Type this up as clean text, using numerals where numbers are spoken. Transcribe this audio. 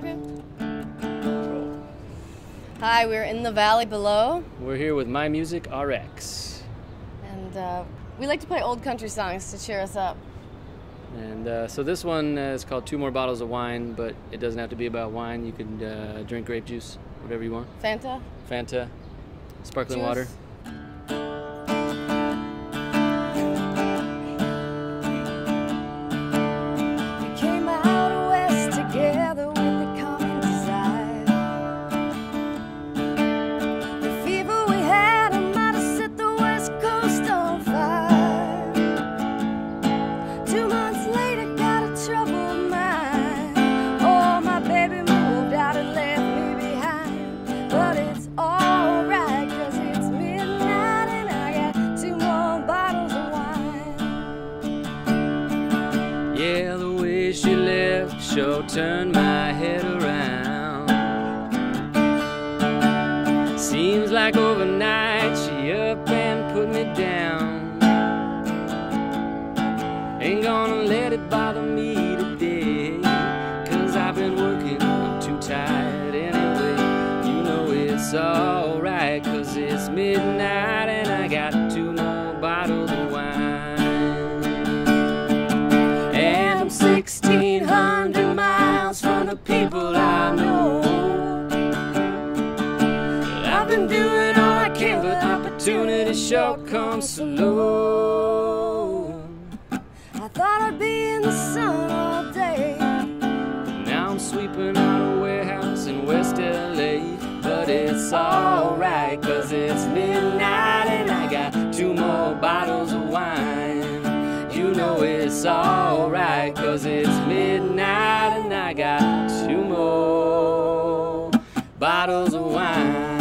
Okay. Hi, we're in the valley below. We're here with MyMusicRx. And we like to play old country songs to cheer us up. And so this one is called Two More Bottles of Wine, but it doesn't have to be about wine. You can drink grape juice, whatever you want. Fanta? Fanta, sparkling Juice. water. We came out west together with a common desire. The fever we had, I might have set the west coast on fire. 2 months later, got a troubled mind. Oh, my baby moved out and left me behind. But it's alright, 'cause it's midnight and I got 2 more bottles of wine. Yeah, the way she left sure turned my head around. Seems like overnight she up and put me down. Ain't gonna let it bother me today, 'cause I've been working, I'm too tired anyway. You know it's alright, 'cause it's midnight and I got 2 more bottles of wine. And I'm 1,600 miles from the people I know. I've been doing all I can, but opportunity sure comes slow. I thought I'd be in the sun all day. Now I'm sweeping out a warehouse in West LA. But it's alright, 'cause it's midnight and I got 2 more bottles of wine. You know it's alright, 'cause it's midnight and I got 2 more bottles of wine.